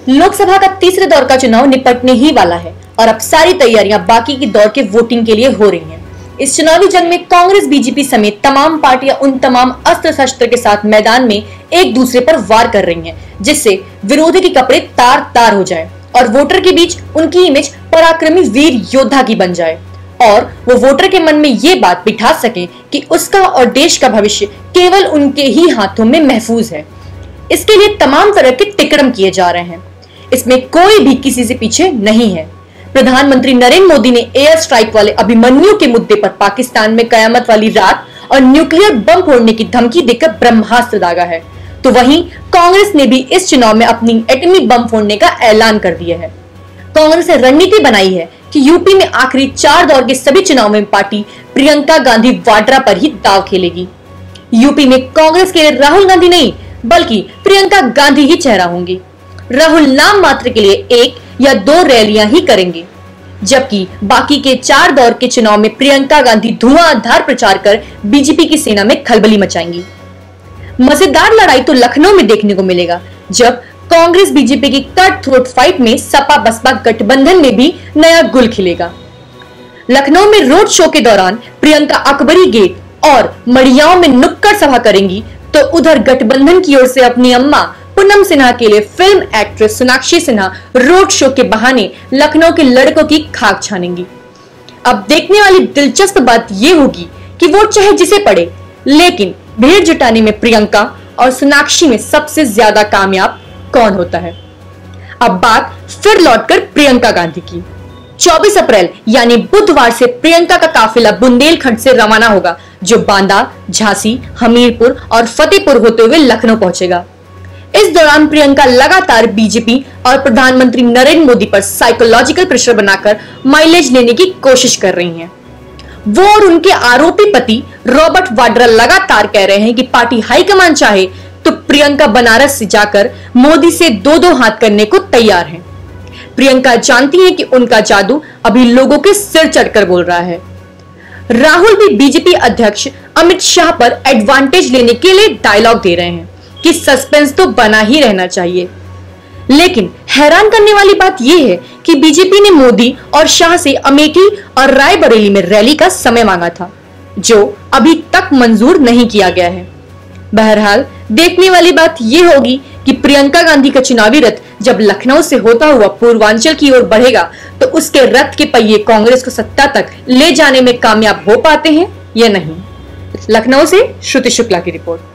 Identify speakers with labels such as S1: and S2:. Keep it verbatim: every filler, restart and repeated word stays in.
S1: लोकसभा का तीसरे दौर का चुनाव निपटने ही वाला है और अब सारी तैयारियां बाकी की दौर के वोटिंग के लिए हो रही हैं। इस चुनावी जंग में कांग्रेस, बीजेपी समेत तमाम पार्टियां उन तमाम अस्त्र शस्त्र के साथ मैदान में एक दूसरे पर वार कर रही हैं, जिससे विरोधी के कपड़े तार तार हो जाए और वोटर के बीच उनकी इमेज पराक्रमी वीर योद्धा की बन जाए और वो वोटर के मन में ये बात बिठा सके कि उसका और देश का भविष्य केवल उनके ही हाथों में महफूज है। इसके लिए तमाम तरह के तिक्रम किए जा रहे हैं। इसमें कोई भी किसी से पीछे नहीं है। प्रधानमंत्री नरेंद्र मोदी ने एयर स्ट्राइक वाले अभिमन्यु के मुद्दे पर पाकिस्तान में कयामत वाली रात और न्यूक्लियर बम फोड़ने की धमकी देकर ब्रह्मास्त्र दागा है, तो वहीं कांग्रेस ने भी इस चुनाव में अपनी एटमी बम फोड़ने का ऐलान कर दिया है। कांग्रेस ने रणनीति बनाई है कि यूपी में आखिरी चार दौर के सभी चुनाव में पार्टी प्रियंका गांधी वाड्रा पर ही दाव खेलेगी। यूपी में कांग्रेस के लिए राहुल गांधी नहीं बल्कि प्रियंका गांधी ही चेहरा होंगी। राहुल नाम मात्र के लिए एक या दो रैलियां ही करेंगे, जबकि बाकी के चार दौर के चुनाव में प्रियंका गांधी धुआंधार प्रचार कर बीजेपी की सेना में खलबली मचाएंगी। मजेदार लड़ाई तो लखनऊ में देखने को मिलेगा, जब कांग्रेस बीजेपी की कट थ्रोट फाइट में सपा बसपा गठबंधन में भी नया गुल खिलेगा। लखनऊ में रोड शो के दौरान प्रियंका अकबरी गेट और मड़ियाओं में नुक्कड़ सभा करेंगी, तो उधर गठबंधन की ओर से अपनी अम्मा पूनम सिन्हा के लिए film actress Sonakshi Sinha road show के बहाने लखनऊ के लड़कों की खाक छानेंगी। अब देखने वाली दिलचस्प बात यह होगी कि वोट चाहे जिसे पड़े, लेकिन भीड़ जुटाने में प्रियंका और सोनाक्षी में सबसे ज्यादा कामयाब कौन होता है। अब बात फिर लौटकर प्रियंका गांधी की। चौबीस अप्रैल यानी बुधवार से प्रियंका का काफिला बुंदेलखंड से रवाना होगा, जो बांदा, झांसी, हमीरपुर और फतेहपुर होते हुए लखनऊ पहुंचेगा। इस दौरान प्रियंका लगातार बीजेपी और प्रधानमंत्री नरेंद्र मोदी पर साइकोलॉजिकल प्रेशर बनाकर माइलेज लेने की कोशिश कर रही हैं। वो और उनके आरोपी पति रॉबर्ट वाड्रा लगातार कह रहे हैं कि पार्टी हाईकमान चाहे तो प्रियंका बनारस से जाकर मोदी से दो दो हाथ करने को तैयार हैं। प्रियंका जानती है कि उनका जादू अभी लोगों के सिर चढ़कर बोल रहा है। राहुल भी बीजेपी अध्यक्ष अमित शाह पर एडवांटेज लेने के लिए डायलॉग दे रहे हैं कि सस्पेंस तो बना ही रहना चाहिए। लेकिन हैरान करने वाली बात यह है कि बीजेपी ने मोदी और शाह से अमेठी और रायबरेली में रैली का समय मांगा था, जो अभी तक मंजूर नहीं किया गया है। बहरहाल देखने वाली बात यह होगी कि प्रियंका गांधी का चुनावी रथ जब लखनऊ से होता हुआ पूर्वांचल की ओर बढ़ेगा, तो उसके रथ के पहिए कांग्रेस को सत्ता तक ले जाने में कामयाब हो पाते हैं या नहीं। लखनऊ से श्रुति शुक्ला की रिपोर्ट।